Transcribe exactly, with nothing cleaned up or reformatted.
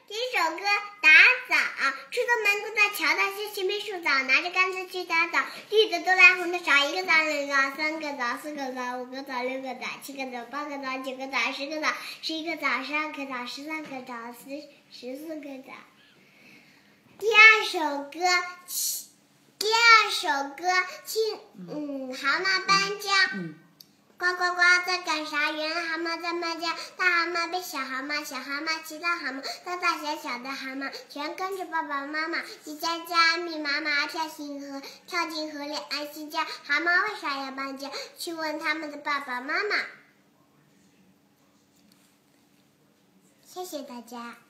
第一首歌打枣，出了门过大桥，大西前面树枣，拿着杆子去打枣，绿的多来红的少，一个枣两个枣三个枣四个枣五个枣六个枣七个枣八个枣九个枣十个枣十一个枣十二个枣十三个枣十十四个枣。第二首歌，第二首歌，青嗯蛤蟆搬家。 嗯呱呱呱在干啥？原来蛤蟆在搬家。大蛤蟆背小蛤蟆，小蛤蟆骑大蛤蟆，大大小小的蛤蟆全跟着爸爸妈妈。叽喳喳，密麻麻，跳进河，跳进河里安心家。蛤蟆为啥要搬家？去问他们的爸爸妈妈。谢谢大家。